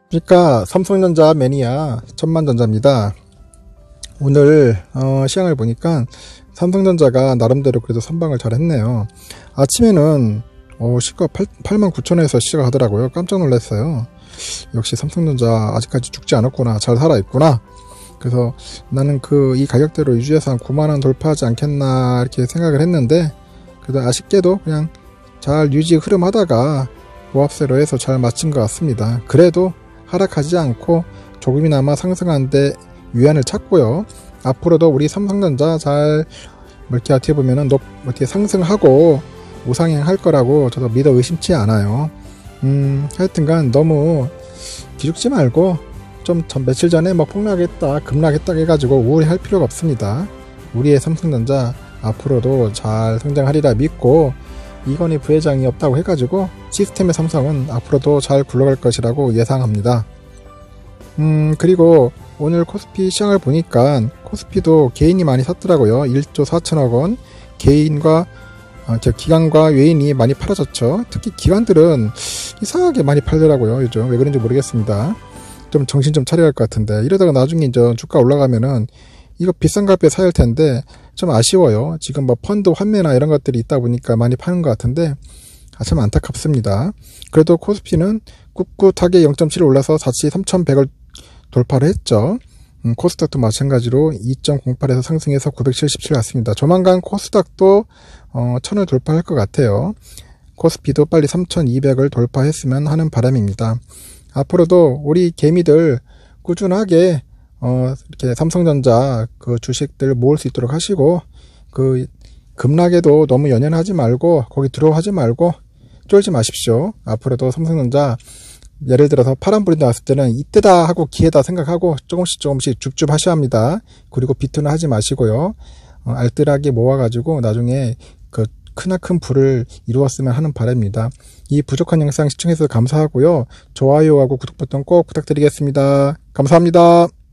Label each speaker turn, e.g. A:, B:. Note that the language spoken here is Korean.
A: 그러니까 삼성전자 매니아 천만전자입니다. 오늘 시황을 보니까 삼성전자가 나름대로 그래도 선방을 잘 했네요. 아침에는 시가 89,000원에서 시작을 하더라고요. 깜짝 놀랐어요. 역시 삼성전자 아직까지 죽지 않았구나, 잘 살아있구나. 그래서 나는 이 가격대로 유지해서 한 9만원 돌파하지 않겠나 이렇게 생각을 했는데, 그래도 아쉽게도 그냥 잘 유지 흐름하다가 보합세로 해서 잘 마친 것 같습니다. 그래도 하락하지 않고 조금이나마 상승하는데 위안을 찾고요. 앞으로도 우리 삼성전자 잘 어떻게 보면은 어떻게 상승하고 우상향할 거라고 저도 믿어 의심치 않아요. 하여튼간 너무 기죽지 말고 좀 며칠 전에 폭락했다 급락했다 해가지고 우울해할 필요가 없습니다. 우리의 삼성전자 앞으로도 잘 성장하리라 믿고, 이건희 부회장이 없다고 해가지고 시스템의 삼성은 앞으로도 잘 굴러갈 것이라고 예상합니다. 그리고 오늘 코스피 시장을 보니까 코스피도 개인이 많이 샀더라고요. 1조 4천억원 기관과 외인이 많이 팔아졌죠. 특히 기관들은 이상하게 많이 팔더라고요. 요즘 왜 그런지 모르겠습니다. 좀 정신 좀 차려야 할 것 같은데, 이러다가 나중에 주가 올라가면은 이거 비싼 값에 사야 할 텐데 좀 아쉬워요. 지금 펀드 환매나 이런 것들이 있다 보니까 많이 파는 것 같은데 참 안타깝습니다. 그래도 코스피는 꿋꿋하게 0.7 올라서 다시 3,100을 돌파를 했죠. 코스닥도 마찬가지로 2.08에서 상승해서 977 갔습니다. 조만간 코스닥도 1000을 돌파할 것 같아요. 코스피도 빨리 3200을 돌파했으면 하는 바람입니다. 앞으로도 우리 개미들 꾸준하게 이렇게 삼성전자 주식들 모을 수 있도록 하시고, 급락에도 너무 연연하지 말고 거기 두려워하지 말고 쫄지 마십시오. 앞으로도 삼성전자 예를 들어서 파란불이 나왔을 때는 이때다 하고 기회다 생각하고 조금씩 줍줍 하셔야 합니다. 그리고 비투는 하지 마시고요. 알뜰하게 모아가지고 나중에 크나큰 불을 이루었으면 하는 바람입니다. 이 부족한 영상 시청해주셔서 감사하고요. 좋아요하고 구독 버튼 꼭 부탁드리겠습니다. 감사합니다.